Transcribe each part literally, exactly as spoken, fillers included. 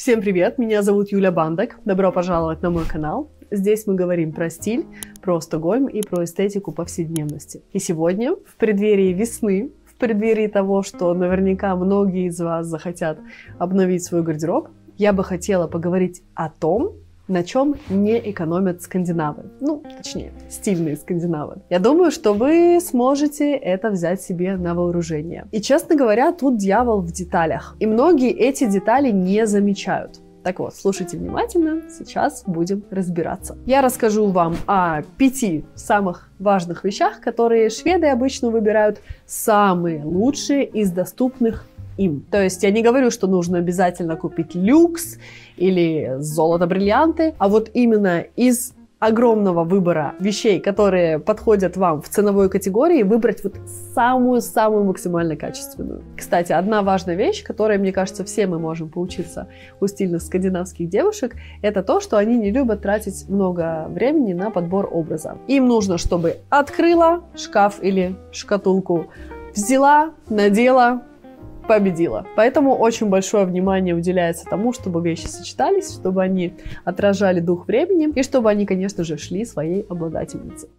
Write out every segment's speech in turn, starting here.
Всем привет, меня зовут Юля Бандок, добро пожаловать на мой канал. Здесь мы говорим про стиль, про Стокгольм и про эстетику повседневности. И сегодня, в преддверии весны, в преддверии того, что наверняка многие из вас захотят обновить свой гардероб, я бы хотела поговорить о том, на чем не экономят скандинавы. Ну, точнее, стильные скандинавы. Я думаю, что вы сможете это взять себе на вооружение. И, честно говоря, тут дьявол в деталях. И многие эти детали не замечают. Так вот, слушайте внимательно, сейчас будем разбираться. Я расскажу вам о пяти самых важных вещах, которые шведы обычно выбирают самые лучшие из доступных им. То есть я не говорю, что нужно обязательно купить люкс или золото-бриллианты, а вот именно из огромного выбора вещей, которые подходят вам в ценовой категории, выбрать вот самую-самую максимально качественную. Кстати, одна важная вещь, которой, мне кажется, все мы можем поучиться у стильных скандинавских девушек, это то, что они не любят тратить много времени на подбор образа. Им нужно, чтобы открыла шкаф или шкатулку, взяла, надела, победила. Поэтому очень большое внимание уделяется тому, чтобы вещи сочетались, чтобы они отражали дух времени и чтобы они, конечно же, шли своей обладательнице.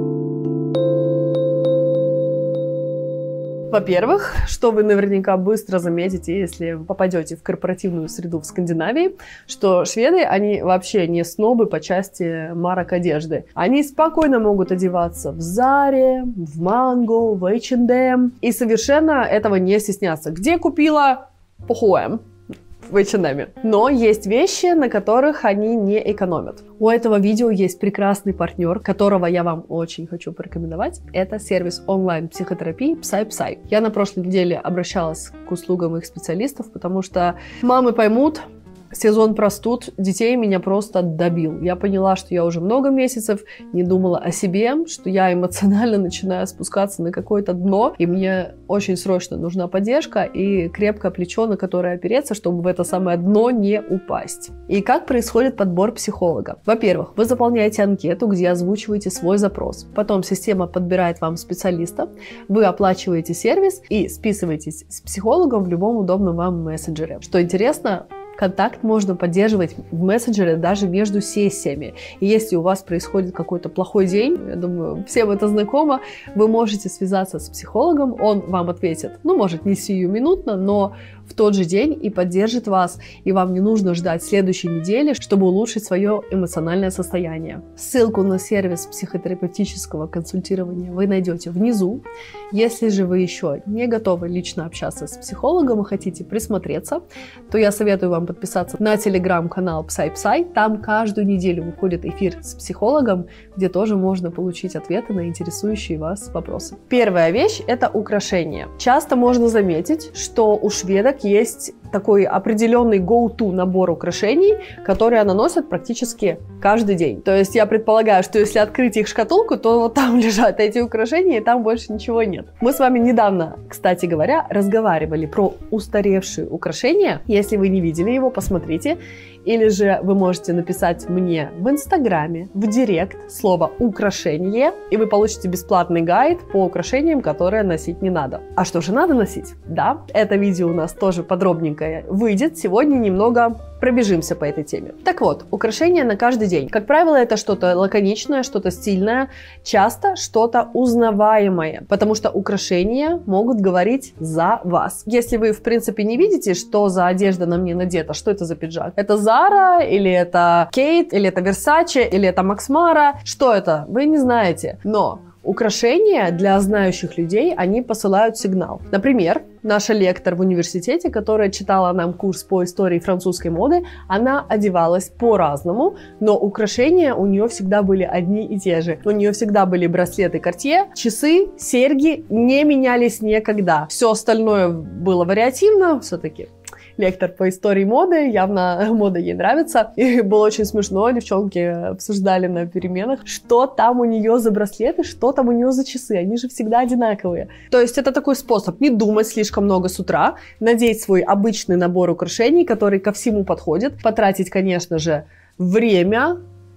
Во-первых, что вы наверняка быстро заметите, если попадете в корпоративную среду в Скандинавии, что шведы, они вообще не снобы по части марок одежды. Они спокойно могут одеваться в Заре, в Манго, в эйч энд эм и совершенно этого не стесняться. Где купила? По эйч энд эм. В эйч энд эм. Но есть вещи, на которых они не экономят. У этого видео есть прекрасный партнер, которого я вам очень хочу порекомендовать. Это сервис онлайн-психотерапии PsyPsy. Я на прошлой неделе обращалась к услугам их специалистов, потому что мамы поймут, сезон простуд детей меня просто добил. Я поняла, что я уже много месяцев не думала о себе, что я эмоционально начинаю спускаться на какое-то дно, и мне очень срочно нужна поддержка и крепкое плечо, на которое опереться, чтобы в это самое дно не упасть. И как происходит подбор психолога? Во-первых, вы заполняете анкету, где озвучиваете свой запрос. Потом система подбирает вам специалиста, вы оплачиваете сервис и списываетесь с психологом в любом удобном вам мессенджере. Что интересно, контакт можно поддерживать в мессенджере даже между сессиями. И если у вас происходит какой-то плохой день, я думаю, всем это знакомо, вы можете связаться с психологом, он вам ответит, ну, может, не сиюминутно, но в тот же день и поддержит вас, и вам не нужно ждать следующей недели, чтобы улучшить свое эмоциональное состояние. Ссылку на сервис психотерапевтического консультирования вы найдете внизу. Если же вы еще не готовы лично общаться с психологом и хотите присмотреться, то я советую вам подписаться на телеграм-канал PsyPsy. Там каждую неделю выходит эфир с психологом, где тоже можно получить ответы на интересующие вас вопросы. Первая вещь – это украшения. Часто можно заметить, что у шведок есть такой определенный go-to набор украшений, которые она носит практически каждый день. То есть я предполагаю, что если открыть их шкатулку, то вот там лежат эти украшения, и там больше ничего нет. Мы с вами недавно, кстати говоря, разговаривали про устаревшие украшения. Если вы не видели его, посмотрите. Или же вы можете написать мне в инстаграме, в директ слово «украшение», и вы получите бесплатный гайд по украшениям, которые носить не надо. А что же надо носить? Да, это видео у нас тоже подробненькое выйдет. Сегодня немного пробежимся по этой теме. Так вот, украшения на каждый день. Как правило, это что-то лаконичное, что-то стильное, часто что-то узнаваемое, потому что украшения могут говорить за вас. Если вы, в принципе, не видите, что за одежда на мне надета, что это за пиджак? Это Zara, или это Кейт, или это Versace, или это Max Mara? Что это? Вы не знаете. Но украшения для знающих людей, они посылают сигнал. Например, наша лектор в университете, которая читала нам курс по истории французской моды, она одевалась по-разному, но украшения у нее всегда были одни и те же. У нее всегда были браслеты Cartier, часы, серьги не менялись никогда. Все остальное было вариативно, все-таки лектор по истории моды, явно мода ей нравится. И было очень смешно, девчонки обсуждали на переменах, что там у нее за браслеты, что там у нее за часы, они же всегда одинаковые. То есть это такой способ не думать слишком много с утра, надеть свой обычный набор украшений, который ко всему подходит, потратить, конечно же, время,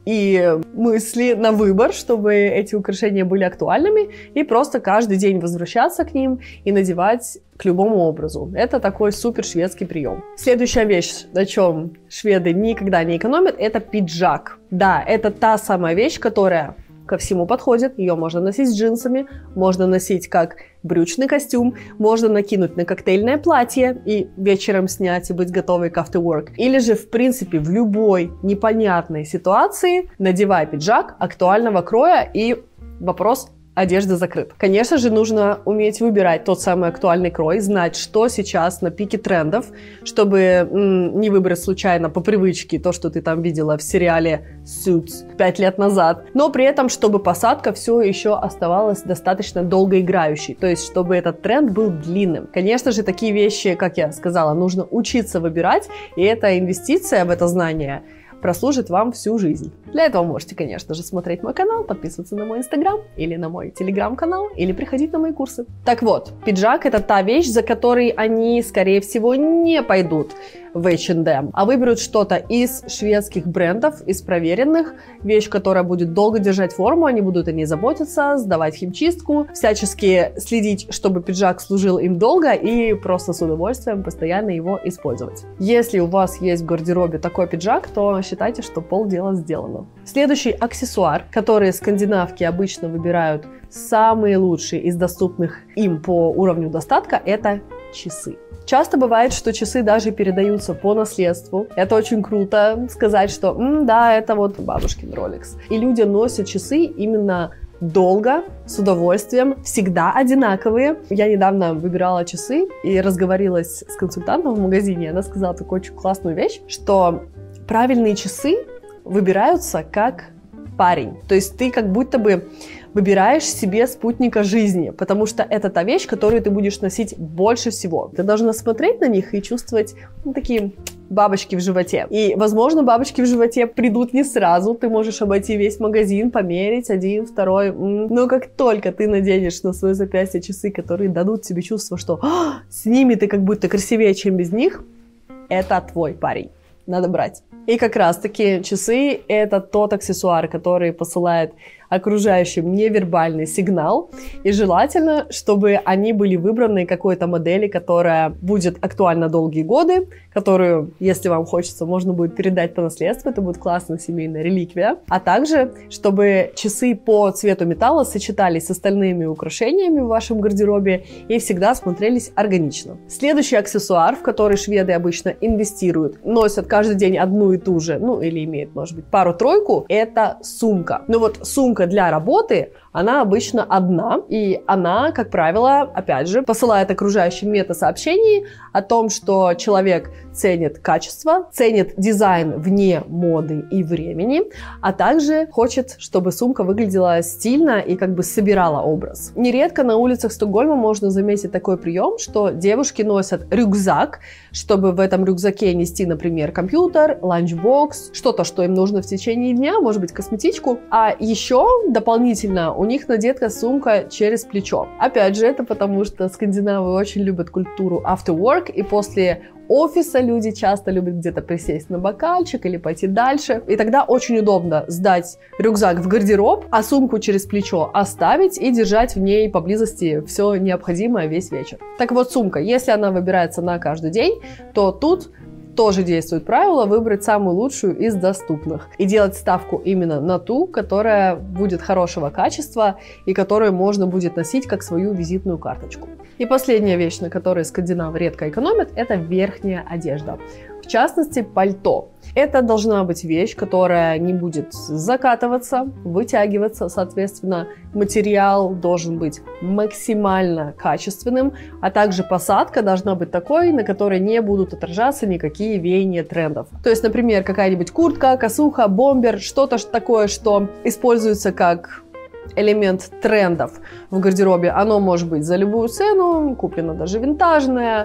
и мысли на выбор, чтобы эти украшения были актуальными, и просто каждый день возвращаться к ним и надевать к любому образу. Это такой супер шведский прием. Следующая вещь, на чем шведы никогда не экономят, это пиджак. Да, это та самая вещь, которая ко всему подходит. Ее можно носить с джинсами, можно носить как брючный костюм, можно накинуть на коктейльное платье и вечером снять и быть готовой к after work. Или же, в принципе, в любой непонятной ситуации надевай пиджак актуального кроя, и вопрос одежды закрыт. Конечно же, нужно уметь выбирать тот самый актуальный крой, знать, что сейчас на пике трендов, чтобы м, не выбрать случайно по привычке то, что ты там видела в сериале Suits пять лет назад, но при этом, чтобы посадка все еще оставалась достаточно долгоиграющей, то есть, чтобы этот тренд был длинным. Конечно же, такие вещи, как я сказала, нужно учиться выбирать, и эта инвестиция в это знание прослужит вам всю жизнь. Для этого можете, конечно же, смотреть мой канал, подписываться на мой инстаграм или на мой телеграм-канал, или приходить на мои курсы. Так вот, пиджак — это та вещь, за которой они, скорее всего, не пойдут в эйч энд эм, а выберут что-то из шведских брендов, из проверенных, вещь, которая будет долго держать форму, они будут о ней заботиться, сдавать химчистку, всячески следить, чтобы пиджак служил им долго, и просто с удовольствием постоянно его использовать. Если у вас есть в гардеробе такой пиджак, то считайте, что полдела сделано. Следующий аксессуар, который скандинавки обычно выбирают самые лучшие из доступных им по уровню достатка, это часы. Часто бывает, что часы даже передаются по наследству. Это очень круто сказать, что М, да, это вот бабушкин Rolex. И люди носят часы именно долго, с удовольствием, всегда одинаковые. Я недавно выбирала часы и разговорилась с консультантом в магазине. Она сказала такую очень классную вещь, что правильные часы выбираются как парень. То есть ты как будто бы выбираешь себе спутника жизни, потому что это та вещь, которую ты будешь носить больше всего. Ты должна смотреть на них и чувствовать ну, такие бабочки в животе. И, возможно, бабочки в животе придут не сразу. Ты можешь обойти весь магазин, померить один, второй. Но как только ты наденешь на свое запястье часы, которые дадут тебе чувство, что с ними ты как будто красивее, чем без них, это твой парень. Надо брать. И как раз-таки часы — это тот аксессуар, который посылает окружающим невербальный сигнал. И желательно, чтобы они были выбраны какой-то модели, которая будет актуальна долгие годы, которую, если вам хочется, можно будет передать по наследству. Это будет классная семейная реликвия. А также, чтобы часы по цвету металла сочетались с остальными украшениями в вашем гардеробе и всегда смотрелись органично. Следующий аксессуар, в который шведы обычно инвестируют, носят каждый день одну и ту же, ну или имеют, может быть, пару-тройку, это сумка. Ну вот сумка для работы, она обычно одна, и она, как правило, опять же, посылает окружающим мета-сообщений о том, что человек ценит качество, ценит дизайн вне моды и времени, а также хочет, чтобы сумка выглядела стильно и как бы собирала образ. Нередко на улицах Стокгольма можно заметить такой прием, что девушки носят рюкзак, чтобы в этом рюкзаке нести, например, компьютер, ланчбокс, что-то, что им нужно в течение дня, может быть, косметичку, а еще дополнительно у них надета сумка через плечо. Опять же, это потому, что скандинавы очень любят культуру after work, и после офиса люди часто любят где-то присесть на бокальчик или пойти дальше. И тогда очень удобно сдать рюкзак в гардероб, а сумку через плечо оставить и держать в ней поблизости все необходимое весь вечер. Так вот, сумка, если она выбирается на каждый день, то тут тоже действует правило выбрать самую лучшую из доступных и делать ставку именно на ту, которая будет хорошего качества и которую можно будет носить как свою визитную карточку. И последняя вещь, на которой скандинавы редко экономят, это верхняя одежда. В частности, пальто. Это должна быть вещь, которая не будет закатываться, вытягиваться, соответственно, материал должен быть максимально качественным, а также посадка должна быть такой, на которой не будут отражаться никакие веяния трендов. То есть, например, какая-нибудь куртка, косуха, бомбер, что-то такое, что используется как элемент трендов в гардеробе. Оно может быть за любую цену, куплено даже винтажное,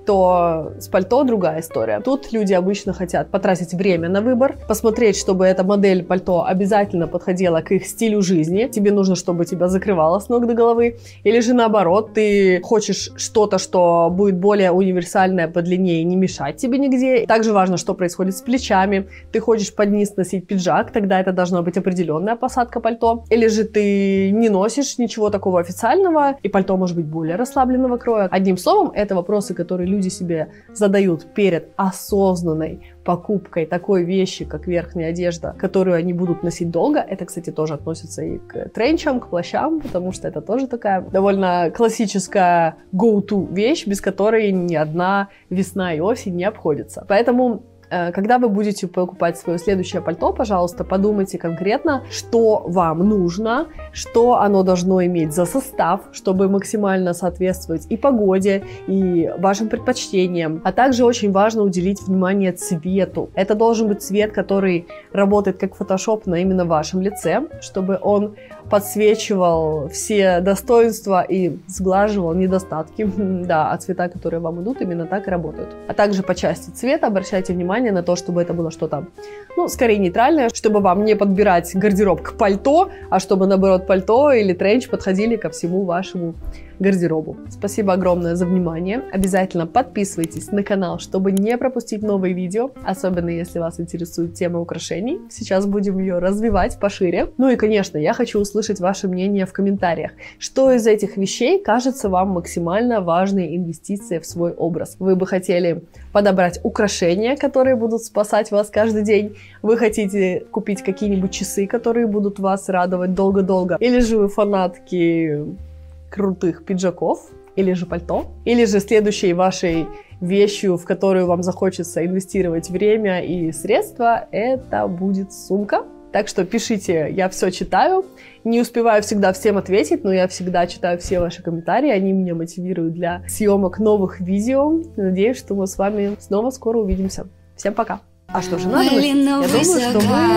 то с пальто другая история. Тут люди обычно хотят потратить время на выбор, посмотреть, чтобы эта модель пальто обязательно подходила к их стилю жизни. Тебе нужно, чтобы тебя закрывало с ног до головы. Или же наоборот, ты хочешь что-то, что будет более универсальное по длине и не мешать тебе нигде. Также важно, что происходит с плечами. Ты хочешь под низ носить пиджак, тогда это должна быть определенная посадка пальто. Или же ты не носишь ничего такого официального, и пальто может быть более расслабленного кроя. Одним словом, это вопросы, которые люди себе задают перед осознанной покупкой такой вещи, как верхняя одежда, которую они будут носить долго. Это, кстати, тоже относится и к тренчам, к плащам, потому что это тоже такая довольно классическая go-to вещь, без которой ни одна весна и осень не обходится. Поэтому когда вы будете покупать свое следующее пальто, пожалуйста, подумайте конкретно, что вам нужно, что оно должно иметь за состав, чтобы максимально соответствовать и погоде, и вашим предпочтениям. А также очень важно уделить внимание цвету. Это должен быть цвет, который работает как фотошоп на именно вашем лице, чтобы он подсвечивал все достоинства и сглаживал недостатки. Да, а цвета, которые вам идут, именно так и работают. А также по части цвета обращайте внимание на то, чтобы это было что-то, ну, скорее нейтральное, чтобы вам не подбирать гардероб к пальто, а чтобы, наоборот, пальто или тренч подходили ко всему вашему гардеробу. Спасибо огромное за внимание. Обязательно подписывайтесь на канал, чтобы не пропустить новые видео, особенно если вас интересует тема украшений. Сейчас будем ее развивать пошире. Ну и, конечно, я хочу услышать ваше мнение в комментариях. Что из этих вещей кажется вам максимально важной инвестицией в свой образ? Вы бы хотели подобрать украшения, которые будут спасать вас каждый день? Вы хотите купить какие-нибудь часы, которые будут вас радовать долго-долго? Или же вы фанатки крутых пиджаков, или же пальто, или же следующей вашей вещью, в которую вам захочется инвестировать время и средства, это будет сумка. Так что пишите, я все читаю. Не успеваю всегда всем ответить, но я всегда читаю все ваши комментарии, они меня мотивируют для съемок новых видео. Надеюсь, что мы с вами снова скоро увидимся. Всем пока! А что же надо? Я думаю, что вы сможете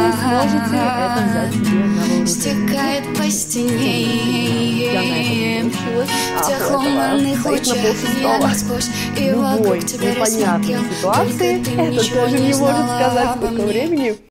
это взять себе на вооружение. Стекает по стене. Я на этом научилась. В тех лунных лучах я насквозь. И любой вокруг тебя непонятной ситуации, это тоже не может сказать, сколько времени